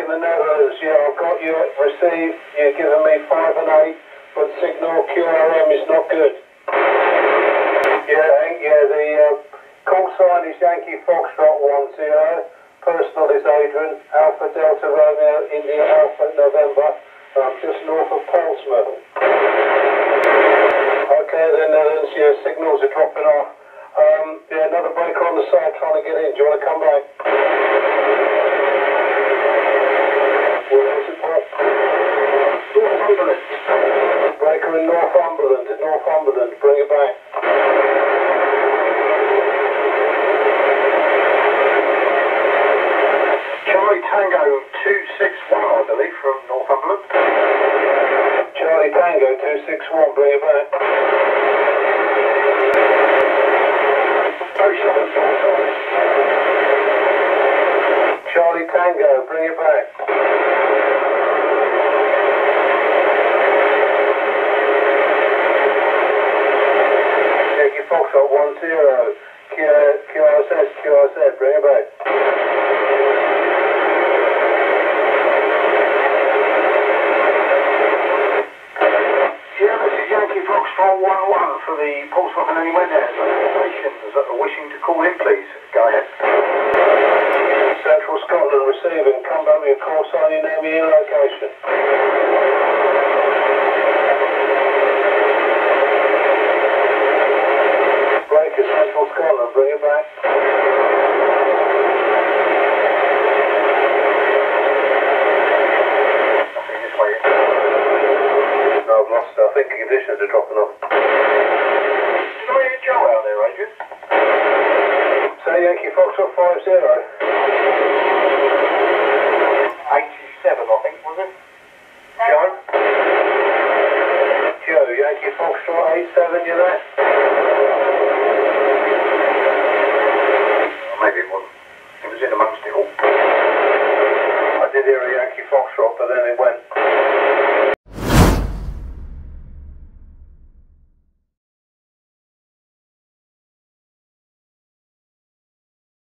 in the Netherlands. Yeah, I've got you received. You're giving me 5 and 8, but signal QRM is not good. Yeah, the call sign is Yankee Foxtrot 10. Personal is Adrian. Alpha Delta Romeo India Alpha November. I'm just north of Portsmouth. Okay, then Netherlands. Yeah, signals are dropping off. Yeah, another breaker on the side trying to get in. Do you want to come back? Where is it, Paul? Northumberland. Breaker in Northumberland. Bring it back. Charlie Tango 261, I believe, from Northumberland. Charlie Tango 261, bring it back. Charlie Tango, bring it back. Yankee Foxtrot 10, QRZ, bring it back. Yeah, this is Yankee Foxtrot 11 for the Portsmouth and anywhere there. Stations that are wishing to call in, please. Go ahead. Central Scotland receiving. Come back with your call sign, your name, your location. Breaker, Central Scotland, bring it back. Nothing this way. No, I've lost it. I think the conditions are dropping off. Sorry, Joe out there, Adrian. Say Yankee Foxtrot 50. 87, I think, was it? Joe? Joe, Yankee Foxtrot 87, you there?